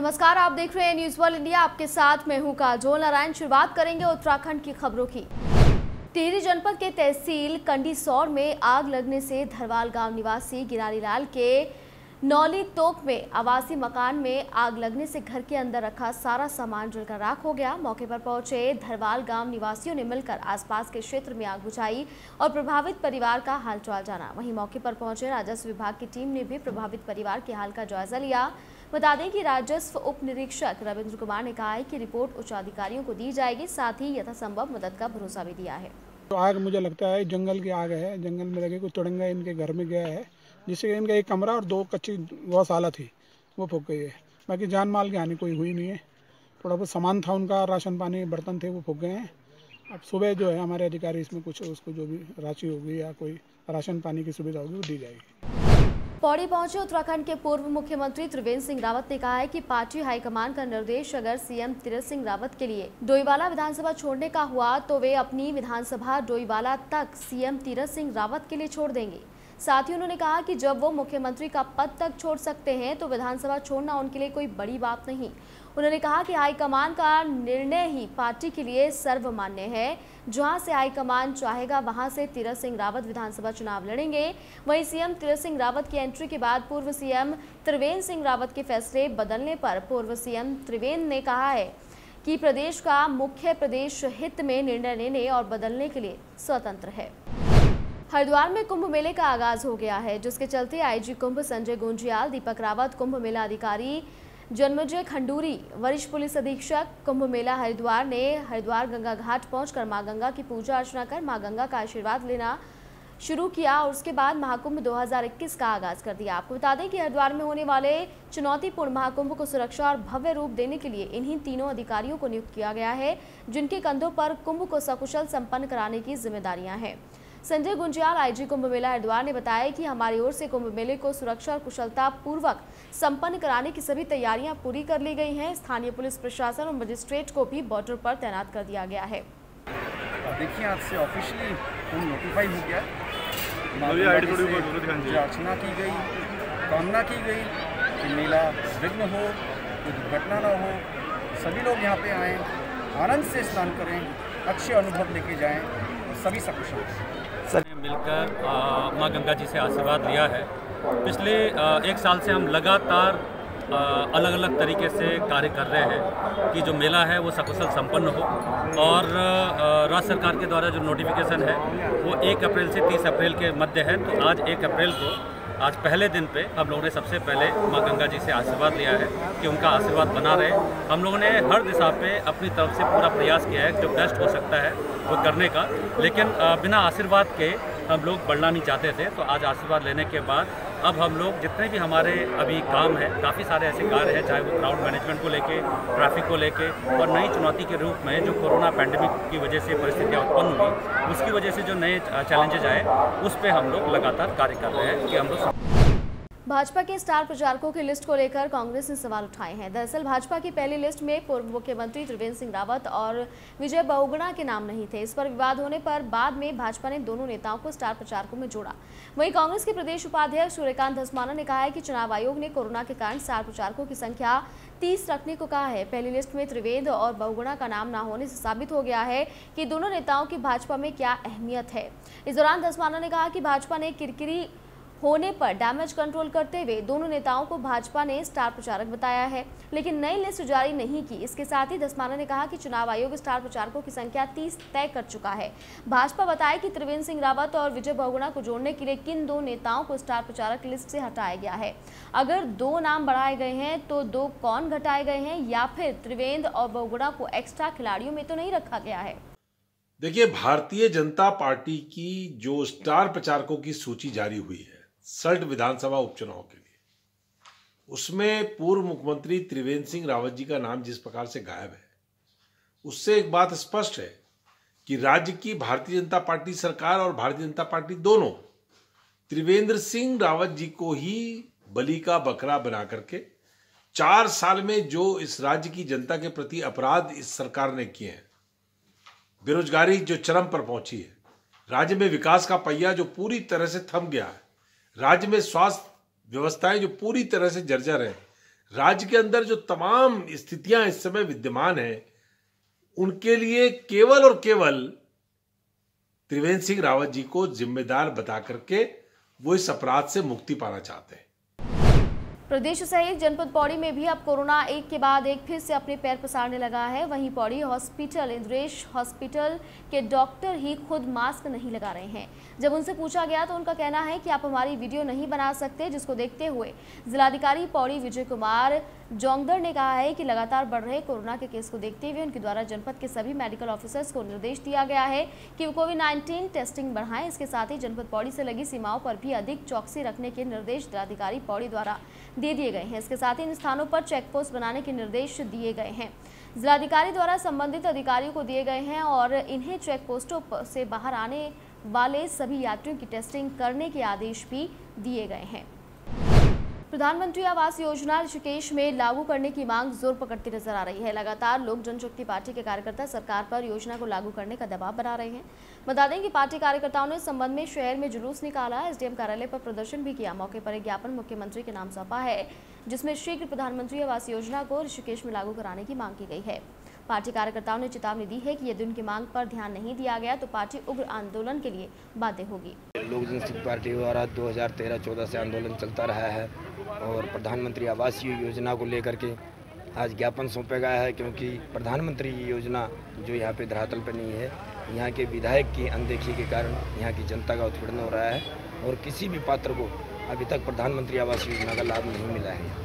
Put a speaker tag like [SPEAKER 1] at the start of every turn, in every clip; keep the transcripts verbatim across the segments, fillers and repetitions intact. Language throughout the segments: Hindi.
[SPEAKER 1] नमस्कार, आप देख रहे हैं न्यूज वर्ल्ड इंडिया। आपके साथ मैं हूं काजोल नारायण। शुरुआत करेंगे उत्तराखंड की खबरों की। टिहरी जनपद के तहसील कंडीसौर में आग लगने से धरवाल गांव निवासी गिरारी लाल के नौली तोक में आवासीय मकान में आग लगने से घर के अंदर रखा सारा सामान जलकर राख हो गया। मौके पर पहुंचे धरवाल गांव निवासियों ने मिलकर आसपास के क्षेत्र में आग बुझाई और प्रभावित परिवार का हालचाल जाना। वहीं मौके पर पहुंचे राजस्व विभाग की टीम ने भी प्रभावित परिवार के हाल का जायजा लिया। बता दें कि राजस्व उप निरीक्षक रविंद्र कुमार ने कहा है कि रिपोर्ट उच्च अधिकारियों को दी जाएगी, साथ ही यथासंभव मदद का भरोसा भी दिया है।
[SPEAKER 2] तो आग मुझे लगता है जंगल की आग है। जंगल में लगे कोई तुरंगा इनके घर में गया है, जिससे इनका एक कमरा और दो कच्ची गौशाला थी वो फूक गई है। बाकी जान माल की हानि कोई हुई नहीं है। थोड़ा बहुत सामान था उनका, राशन पानी बर्तन थे, वो फूक गए हैं। अब सुबह जो है हमारे अधिकारी इसमें कुछ उसको जो भी राशि होगी या कोई राशन पानी की सुविधा होगी वो दी जाएगी।
[SPEAKER 1] पौड़ी पहुंचे उत्तराखंड के पूर्व मुख्यमंत्री त्रिवेंद्र सिंह रावत ने कहा है कि पार्टी हाईकमान का निर्देश अगर सीएम तीरथ सिंह रावत के लिए डोईवाला विधानसभा छोड़ने का हुआ तो वे अपनी विधानसभा डोईवाला तक सीएम तीरथ सिंह रावत के लिए छोड़ देंगे। साथ ही उन्होंने कहा कि जब वो मुख्यमंत्री का पद तक छोड़ सकते हैं तो विधानसभा छोड़ना उनके लिए कोई बड़ी बात नहीं। उन्होंने कहा कि हाईकमान का निर्णय ही पार्टी के लिए सर्वमान्य है। जहां से हाईकमान चाहेगा वहां से तीरथ सिंह रावत विधानसभा चुनाव लड़ेंगे। वहीं सीएम तीरथ सिंह रावत की एंट्री के बाद पूर्व सीएम त्रिवेंद्र सिंह रावत के फैसले बदलने पर पूर्व सीएम त्रिवेंद्र ने कहा है कि प्रदेश का मुख्य प्रदेश हित में निर्णय लेने और बदलने के लिए स्वतंत्र है। हरिद्वार में कुंभ मेले का आगाज हो गया है, जिसके चलते आईजी कुंभ संजय गुंजियाल, दीपक रावत, कुंभ मेला अधिकारी जन्मजय खंडूरी, वरिष्ठ पुलिस अधीक्षक कुंभ मेला हरिद्वार ने हरिद्वार गंगा घाट पहुंचकर मां गंगा की पूजा अर्चना कर मां गंगा का आशीर्वाद लेना शुरू किया और उसके बाद महाकुंभ दो हज़ार इक्कीस का आगाज कर दिया। आपको बता दें कि हरिद्वार में होने वाले चुनौतीपूर्ण महाकुंभ को सुरक्षा और भव्य रूप देने के लिए इन्हीं तीनों अधिकारियों को नियुक्त किया गया है, जिनके कंधों पर कुंभ को सकुशल संपन्न कराने की जिम्मेदारियां हैं। संजय गुंजियाल, आईजी कुंभ मेला हरिद्वार ने बताया कि हमारी ओर से कुंभ मेले को सुरक्षा और कुशलता पूर्वक संपन्न कराने की सभी तैयारियां पूरी कर ली गई हैं। स्थानीय पुलिस प्रशासन और मजिस्ट्रेट को भी बॉर्डर पर तैनात कर दिया गया है।
[SPEAKER 3] देखिए, आज से ऑफिशियली कुंभ नोटिफाई हो गया। अर्चना की गई, कामना की गई कि मेला विघ्न हो, कोई दुर्घटना ना हो, सभी लोग यहाँ पे आएँ, आनंद से स्नान करें, अच्छे अनुभव लेके जाएं, सभी सकुशल
[SPEAKER 4] सर मिलकर माँ गंगा जी से आशीर्वाद लिया है। पिछले आ, एक साल से हम लगातार अलग अलग तरीके से कार्य कर रहे हैं कि जो मेला है वो सकुशल संपन्न हो और राज्य सरकार के द्वारा जो नोटिफिकेशन है वो एक अप्रैल से तीस अप्रैल के मध्य है। तो आज एक अप्रैल को, आज पहले दिन पे हम लोगों ने सबसे पहले माँ गंगा जी से आशीर्वाद लिया है कि उनका आशीर्वाद बना रहे। हम लोगों ने हर दिशा पे अपनी तरफ से पूरा प्रयास किया है जो बेस्ट हो सकता है वो करने का, लेकिन बिना आशीर्वाद के हम लोग बढ़ना नहीं चाहते थे। तो आज आशीर्वाद लेने के बाद अब हम लोग जितने भी हमारे अभी काम है, काफ़ी सारे ऐसे कार्य हैं, चाहे वो क्राउड मैनेजमेंट को लेके, ट्रैफिक को लेके और नई चुनौती के रूप में जो कोरोना पैंडेमिक की वजह से परिस्थितियाँ उत्पन्न हुई, उसकी वजह से जो नए चैलेंजेज आए उस पर हम लोग लगातार कार्य कर रहे हैं कि हम लोग।
[SPEAKER 1] भाजपा के स्टार प्रचारकों की लिस्ट को लेकर कांग्रेस ने सवाल उठाए हैं। दरअसल भाजपा की पहली लिस्ट में पूर्व मुख्यमंत्री त्रिवेंद्र सिंह रावत और विजय बहुगुणा के नाम नहीं थे। इस पर विवाद होने पर बाद में भाजपा ने दोनों नेताओं को स्टार प्रचारकों में जोड़ा। वहीं कांग्रेस के प्रदेश उपाध्यक्ष सूर्यकांत धस्माना ने कहा है कि चुनाव आयोग ने कोरोना के कारण स्टार प्रचारकों की संख्या तीस रखने को कहा है। पहली लिस्ट में त्रिवेंद्र और बहुगुणा का नाम न होने से साबित हो गया है कि दोनों नेताओं की भाजपा में क्या अहमियत है। इस दौरान धस्माना ने कहा कि भाजपा ने किरकिरी होने पर डैमेज कंट्रोल करते हुए दोनों नेताओं को भाजपा ने स्टार प्रचारक बताया है, लेकिन नई लिस्ट जारी नहीं की। इसके साथ ही धस्माना ने कहा कि चुनाव आयोग स्टार प्रचारकों की संख्या तीस तय कर चुका है। भाजपा बताए कि त्रिवेंद्र सिंह रावत और विजय बहुगुणा को जोड़ने के लिए किन दो नेताओं को स्टार प्रचारक लिस्ट से हटाया गया है। अगर दो नाम बढ़ाए गए हैं तो दो कौन घटाए गए हैं, या फिर त्रिवेंद्र और बहुगुणा को एक्स्ट्रा खिलाड़ियों में तो नहीं रखा गया है।
[SPEAKER 5] देखिए, भारतीय जनता पार्टी की जो स्टार प्रचारकों की सूची जारी हुई है सल्ट विधानसभा उपचुनाव के लिए, उसमें पूर्व मुख्यमंत्री त्रिवेंद्र सिंह रावत जी का नाम जिस प्रकार से गायब है, उससे एक बात स्पष्ट है कि राज्य की भारतीय जनता पार्टी सरकार और भारतीय जनता पार्टी दोनों त्रिवेंद्र सिंह रावत जी को ही बलि का बकरा बना करके चार साल में जो इस राज्य की जनता के प्रति अपराध इस सरकार ने किए हैं, बेरोजगारी जो चरम पर पहुंची है, राज्य में विकास का पहिया जो पूरी तरह से थम गया है, राज्य में स्वास्थ्य व्यवस्थाएं जो पूरी तरह से जर्जर है, राज्य के अंदर जो तमाम स्थितियां इस समय विद्यमान है, उनके लिए केवल और केवल त्रिवेंद्र सिंह रावत जी को जिम्मेदार बता करके वो इस अपराध से मुक्ति पाना चाहते हैं।
[SPEAKER 1] प्रदेश सहित जनपद पौड़ी में भी अब कोरोना एक के बाद एक फिर से अपने पैर पसारने लगा है। वहीं पौड़ी हॉस्पिटल इंद्रेश हॉस्पिटल के डॉक्टर ही खुद मास्क नहीं लगा रहे हैं। जब उनसे पूछा गया तो उनका कहना है कि आप हमारी वीडियो नहीं बना सकते, जिसको देखते हुए जिलाधिकारी पौड़ी विजय कुमार जोंगदर ने कहा है कि लगातार बढ़ रहे कोरोना के केस को देखते हुए उनके द्वारा जनपद के सभी मेडिकल ऑफिसर्स को निर्देश दिया गया है कि वो कोविड नाइन्टीन टेस्टिंग बढ़ाएं। इसके साथ ही जनपद पौड़ी से लगी सीमाओं पर भी अधिक चौकसी रखने के निर्देश जिलाधिकारी पौड़ी द्वारा दे दिए गए हैं। इसके साथ ही इन स्थानों पर चेक पोस्ट बनाने के निर्देश दिए गए हैं, जिलाधिकारी द्वारा संबंधित अधिकारियों को दिए गए हैं और इन्हें चेक पोस्टों से बाहर आने वाले सभी यात्रियों की टेस्टिंग करने के आदेश भी दिए गए हैं। प्रधानमंत्री आवास योजना ऋषिकेश में लागू करने की मांग जोर पकड़ती नजर आ रही है। लगातार लोक जनशक्ति पार्टी के कार्यकर्ता सरकार पर योजना को लागू करने का दबाव बना रहे हैं। बता दें कि पार्टी कार्यकर्ताओं ने इस संबंध में शहर में जुलूस निकाला, एसडीएम कार्यालय पर प्रदर्शन भी किया। मौके पर एक ज्ञापन मुख्यमंत्री के नाम सौंपा है, जिसमें शीघ्र प्रधानमंत्री आवास योजना को ऋषिकेश में लागू कराने की मांग की गई है। पार्टी कार्यकर्ताओं ने चेतावनी दी है कि यदि उनकी मांग पर ध्यान नहीं दिया गया तो पार्टी उग्र आंदोलन के लिए बाध्य होगी।
[SPEAKER 6] लोक जनशक्ति पार्टी द्वारा दो हज़ार तेरह चौदह से आंदोलन चलता रहा है और प्रधानमंत्री आवास योजना को लेकर के आज ज्ञापन सौंपा गया है, क्योंकि प्रधानमंत्री योजना जो यहाँ पे धरातल पर नहीं है, यहाँ के विधायक की अनदेखी के कारण यहाँ की जनता का उत्पीड़न हो रहा है और किसी भी पात्र को अभी तक प्रधानमंत्री आवास योजना का लाभ नहीं मिला है।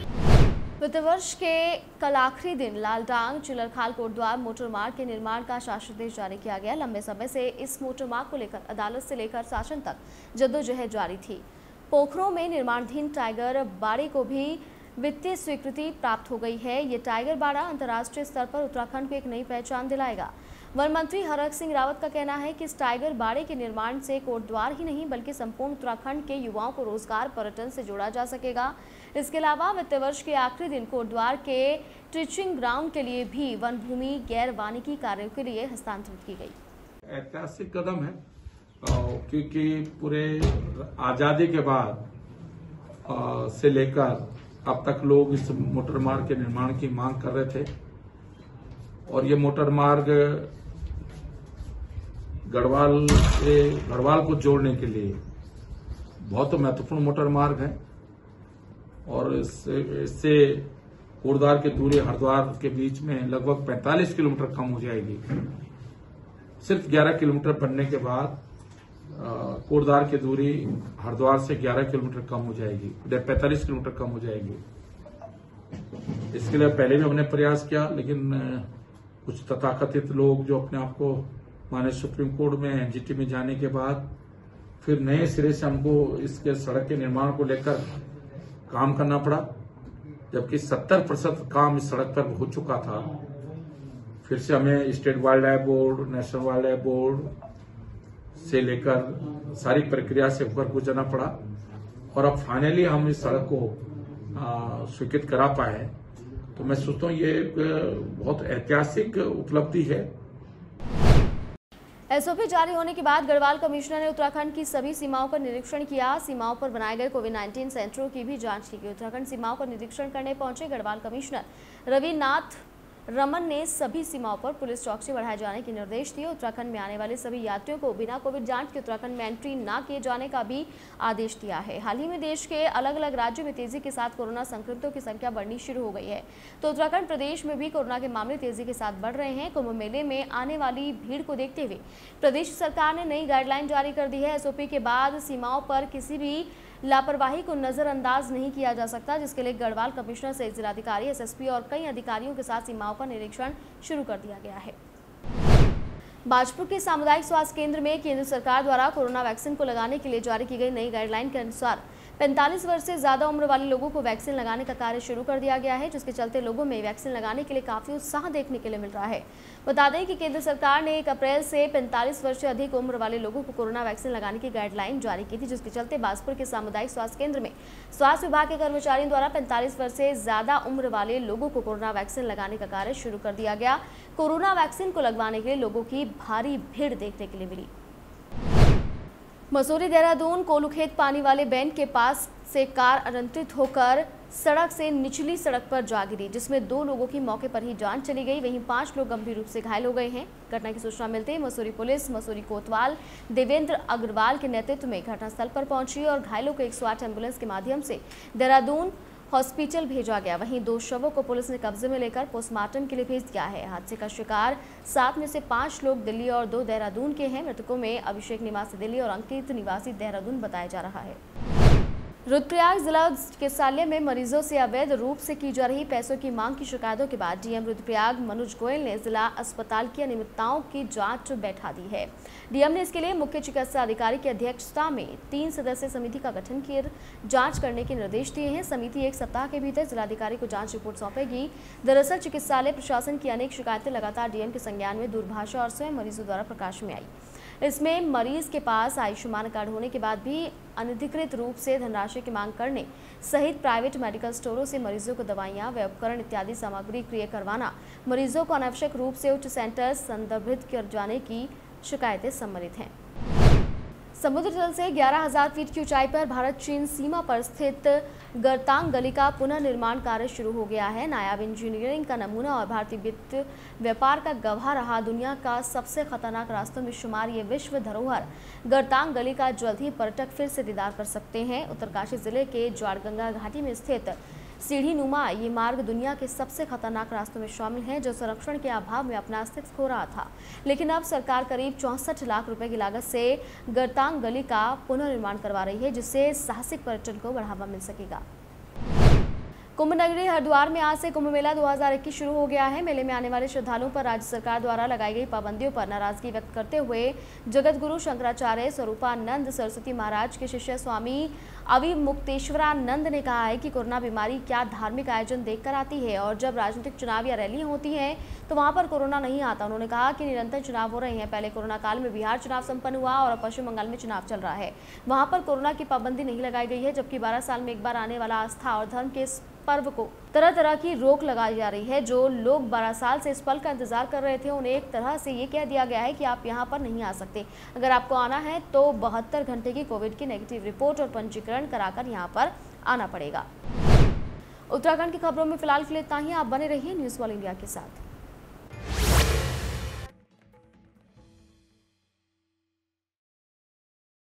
[SPEAKER 1] वित्त वर्ष के कल आखिरी दिन लालडांग चिलरखाल कोटद्वार मोटर मार्ग के निर्माण का शासनादेश जारी किया गया। लंबे समय से इस मोटर मार्ग को लेकर अदालत से लेकर शासन तक जद्दोजहद जारी थी। पोखरों में निर्माणाधीन टाइगर बाड़े को भी वित्तीय स्वीकृति प्राप्त हो गई है। ये टाइगर बाड़ा अंतर्राष्ट्रीय स्तर पर उत्तराखंड को एक नई पहचान दिलाएगा। वन मंत्री हरक सिंह रावत का कहना है कि इस टाइगर बाड़े के निर्माण से कोटद्वार ही नहीं बल्कि संपूर्ण उत्तराखंड के युवाओं को रोजगार पर्यटन से जोड़ा जा सकेगा। इसके अलावा वित्त वर्ष के आखिरी दिन कोटद्वार के ट्रीचिंग ग्राउंड के लिए भी वन भूमि गैर वानिकी कार्यों के लिए हस्तांतरित की गई।
[SPEAKER 7] ऐतिहासिक कदम है, क्योंकि पूरे आजादी के बाद से लेकर अब तक लोग इस मोटर मार्ग के निर्माण की मांग कर रहे थे और ये मोटर मार्ग गढ़वाल से गढ़वाल को जोड़ने के लिए बहुत महत्वपूर्ण मोटर मार्ग है और इससे कोटद्वार के दूरी हरिद्वार के बीच में लगभग पैंतालीस किलोमीटर कम हो जाएगी। सिर्फ ग्यारह किलोमीटर बनने के बाद कोटद्वार की दूरी हरिद्वार से ग्यारह किलोमीटर कम हो जाएगी, पैंतालीस किलोमीटर कम हो जाएगी। इसके लिए पहले भी हमने प्रयास किया, लेकिन कुछ तथाकथित लोग जो अपने आप को माननीय सुप्रीम कोर्ट में एनजीटी में जाने के बाद फिर नए सिरे से हमको इसके सड़क के निर्माण को लेकर काम करना पड़ा, जबकि सत्तर प्रतिशत काम इस सड़क पर हो चुका था। फिर से हमें state wildlife board, national wildlife board से लेकर सारी प्रक्रिया से ऊपर गुजरना पड़ा और अब फाइनली हम इस सड़क को स्वीकृत करा पाए। तो मैं सोचता हूँ ये एक बहुत ऐतिहासिक उपलब्धि है।
[SPEAKER 1] एसओपी जारी होने के बाद गढ़वाल कमिश्नर ने उत्तराखंड की सभी सीमाओं का निरीक्षण किया। सीमाओं पर बनाए गए कोविड नाइन्टीन सेंटरों की भी जांच की गई। उत्तराखंड सीमाओं का निरीक्षण करने पहुंचे गढ़वाल कमिश्नर रविनाथ रमन ने सभी सीमाओं पर पुलिस चौकसी बढ़ाए जाने के निर्देश दिए। उत्तराखंड में आने वाले सभी यात्रियों को बिना कोविड जांच के उत्तराखंड में एंट्री न किए जाने का भी आदेश दिया है। हाल ही में देश के अलग अलग राज्यों में तेजी के साथ कोरोना संक्रमितों की संख्या बढ़नी शुरू हो गई है, तो उत्तराखंड प्रदेश में भी कोरोना के मामले तेजी के साथ बढ़ रहे हैं। कुंभ मेले में आने वाली भीड़ को देखते हुए प्रदेश सरकार ने नई गाइडलाइन जारी कर दी है। एसओपी के बाद सीमाओं पर किसी भी लापरवाही को नजरअंदाज नहीं किया जा सकता, जिसके लिए गढ़वाल कमिश्नर से जिलाधिकारी, एसएसपी और कई अधिकारियों के साथ सीमाओं पर निरीक्षण शुरू कर दिया गया है। बाजपुर के सामुदायिक स्वास्थ्य केंद्र में केंद्र सरकार द्वारा कोरोना वैक्सीन को लगाने के लिए जारी की गई नई गाइडलाइन के अनुसार पैंतालीस वर्ष से ज्यादा उम्र वाले लोगों को वैक्सीन लगाने का कार्य शुरू कर दिया गया है, जिसके चलते लोगों में वैक्सीन लगाने के लिए काफी उत्साह देखने के लिए मिल रहा है। बता दें कि केंद्र सरकार ने एक अप्रैल से पैंतालीस वर्ष से अधिक उम्र वाले लोगों को कोरोना वैक्सीन लगाने की गाइडलाइन जारी की थी, जिसके चलते बाजपुर के सामुदायिक स्वास्थ्य केंद्र में स्वास्थ्य विभाग के कर्मचारियों द्वारा पैंतालीस वर्ष से ज्यादा उम्र वाले लोगों को कोरोना वैक्सीन लगाने का कार्य शुरू कर दिया गया। कोरोना वैक्सीन को लगवाने के लिए लोगों की भारी भीड़ देखने के लिए मिली। मसूरी देहरादून कोलूखेत पानी वाले बैंड के पास से कार अनियंत्रित होकर सड़क से निचली सड़क पर जा गिरी, जिसमें दो लोगों की मौके पर ही जान चली गई। वहीं पांच लोग गंभीर रूप से घायल हो गए हैं। घटना की सूचना मिलते ही मसूरी पुलिस मसूरी कोतवाल देवेंद्र अग्रवाल के नेतृत्व में घटनास्थल पर पहुंची और घायलों को एक सौ आठ एम्बुलेंस के माध्यम से देहरादून हॉस्पिटल भेजा गया। वहीं दो शवों को पुलिस ने कब्जे में लेकर पोस्टमार्टम के लिए भेज दिया है। हादसे का शिकार सात में से पांच लोग दिल्ली और दो देहरादून के हैं। मृतकों में अभिषेक निवासी दिल्ली और अंकित निवासी देहरादून बताया जा रहा है। रुद्रप्रयाग जिला चिकित्सालय में मरीजों से अवैध रूप से की जा रही पैसों की मांग की शिकायतों के बाद डीएम रुद्रप्रयाग मनोज गोयल ने जिला अस्पताल की अनियमितताओं की जांच बैठा दी है। डीएम ने इसके लिए मुख्य चिकित्सा अधिकारी की अध्यक्षता में तीन सदस्यीय समिति का गठन कर जांच करने के निर्देश दिए हैं। समिति एक सप्ताह के भीतर जिलाधिकारी को जांच रिपोर्ट सौंपेगी। दरअसल चिकित्सालय प्रशासन की अनेक शिकायतें लगातार डीएम के संज्ञान में दूरभाषा और स्वयं मरीजों द्वारा प्रकाश में आई। इसमें मरीज के पास आयुष्मान कार्ड होने के बाद भी अनधिकृत रूप से धनराशि की मांग करने सहित प्राइवेट मेडिकल स्टोरों से मरीजों को दवाइयां व उपकरण इत्यादि सामग्री क्रय करवाना, मरीजों को अनावश्यक रूप से उच्च सेंटर संदर्भित कर जाने की शिकायतें सम्मिलित हैं। समुद्र तल से ग्यारह हज़ार फीट की ऊंचाई पर भारत चीन सीमा पर स्थित गरतांग गली का पुनर्निर्माण कार्य शुरू हो गया है। नायाब इंजीनियरिंग का नमूना और भारतीय वित्त व्यापार का गवाह रहा दुनिया का सबसे खतरनाक रास्तों में शुमार ये विश्व धरोहर गरतांग गली का जल्द ही पर्यटक फिर से दीदार कर सकते हैं। उत्तरकाशी जिले के ज्वारगंगा घाटी में स्थित सीढ़ी नुमा ये मार्ग दुनिया के सबसे खतरनाक रास्तों में शामिल है, जो संरक्षण के अभाव में अपना अस्तित्व खो रहा था। लेकिन अब सरकार करीब चौंसठ लाख रुपए की लागत से गरतांग गली का पुनर्निर्माण करवा रही है, जिससे साहसिक पर्यटन को बढ़ावा मिल सकेगा। कुंभ नगरी हरिद्वार में आज से कुंभ मेला दो हज़ार इक्कीस शुरू हो गया है। मेले में आने वाले श्रद्धालुओं पर राज्य सरकार द्वारा लगाई गई पाबंदियों पर नाराजगी व्यक्त करते हुए जगत गुरु शंकराचार्य स्वरूपानंद सरस्वती महाराज के शिष्य स्वामी अविमुक्तेश्वरानंद ने कहा है कि कोरोना बीमारी क्या धार्मिक आयोजन देखकर आती है, और जब राजनीतिक चुनाव या रैलियां होती हैं तो वहां पर कोरोना नहीं आता। उन्होंने कहा कि निरंतर चुनाव हो रहे हैं। पहले कोरोना काल में बिहार चुनाव संपन्न हुआ और अब पश्चिम बंगाल में चुनाव चल रहा है। वहां पर कोरोना की पाबंदी नहीं लगाई गई है, जबकि बारह साल में एक बार आने वाला आस्था और धर्म के पर्व को तरह तरह की रोक लगाई जा रही है। जो लोग बारह साल से इस पल का इंतजार कर रहे थे, उन्हें एक तरह से ये कह दिया गया है कि आप यहाँ पर नहीं आ सकते। अगर आपको आना है तो बहत्तर घंटे की कोविड की नेगेटिव रिपोर्ट और पंजीकरण कराकर यहाँ पर आना पड़ेगा। उत्तराखंड की खबरों में फिलहाल के लिए इतना ही। आप बने रहिए न्यूज़ ऑल इंडिया के साथ।